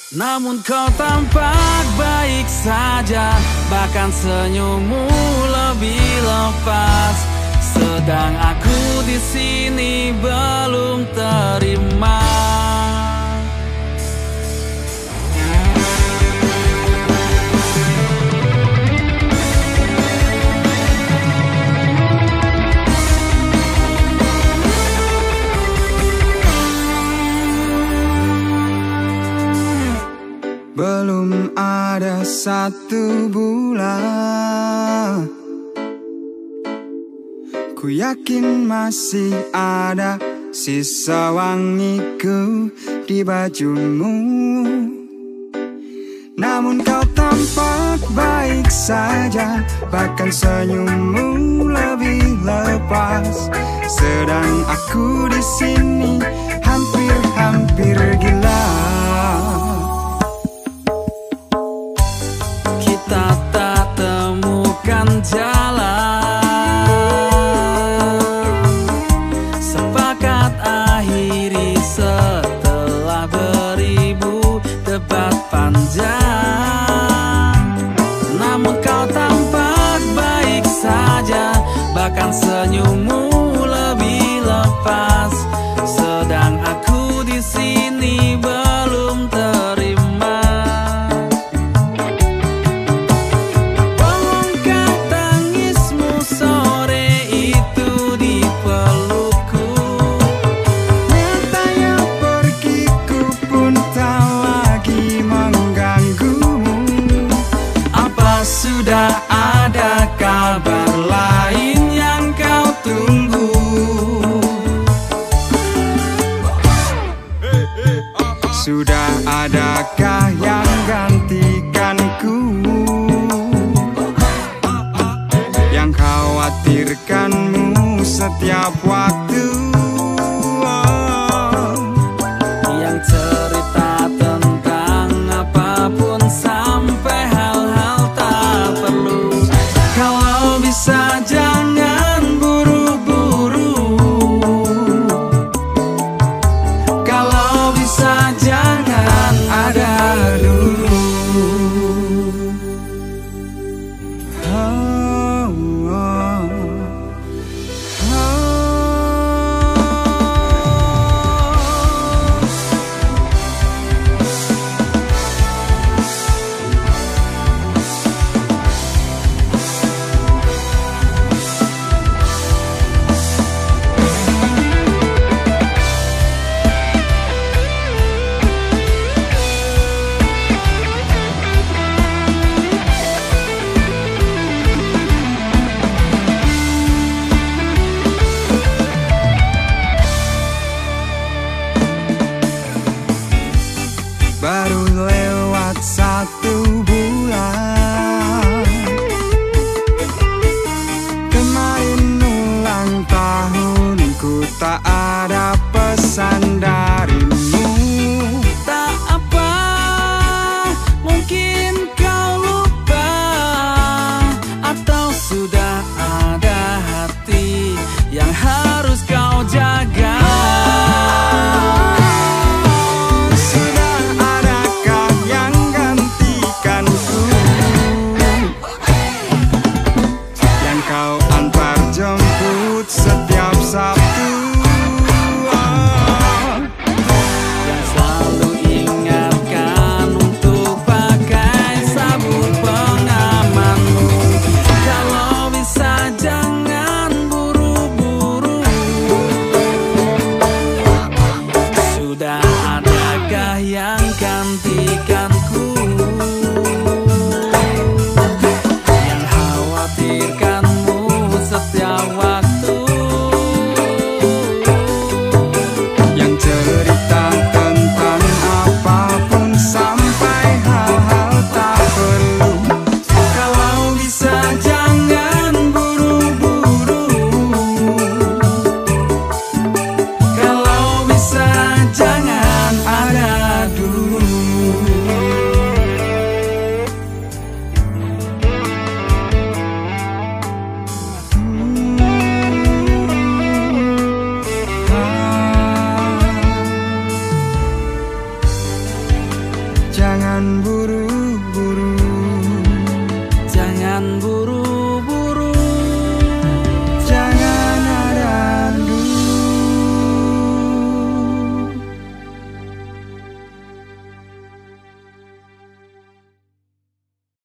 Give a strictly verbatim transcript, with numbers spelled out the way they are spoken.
Namun kau tampak baik saja, bahkan senyummu lebih lepas. Sedang aku di sini belum terima. Belum ada satu bulan, ku yakin masih ada sisa wangiku di bajumu. Namun kau tampak baik saja, bahkan senyummu lebih lepas. Sedang aku di sini hampir-hampir gila. Kita tak temukan jalan, sepakat akhiri setelah beribu debat panjang. Namun kau tampak baik saja, bahkan senyummu lebih lepas. Sedang aku di sini belum terima. Sudah ada kabar lain yang kau tunggu? Sudah adakah yang gantikanku? Yang khawatirkanmu setiap waktu, yang cerita tentang apapun sampai hal-hal tak perlu. Kalau bisa jangan buru-buru, kalau bisa jangan ada dulu. oh, oh, oh. Baru lewat satu bulan, kemarin ulang tahunku, tak ada pesan darimu. Tak apa, mungkin kau lupa, atau sudah ada hati yang harus kau jaga. Kau antar jemput setiap Sabtu, oh. Dan selalu ingatkan untuk pakai sabun pengamanmu. Kalau bisa jangan buru-buru. Sudah adakah yang gantikanku? Yang khawatirkan setiap waktu, yang cerita tentang apapun sampai hal-hal tak perlu. kalau bisa jangan buru-buru, kalau bisa jangan ada dulu. jangan buru-buru. Jangan buru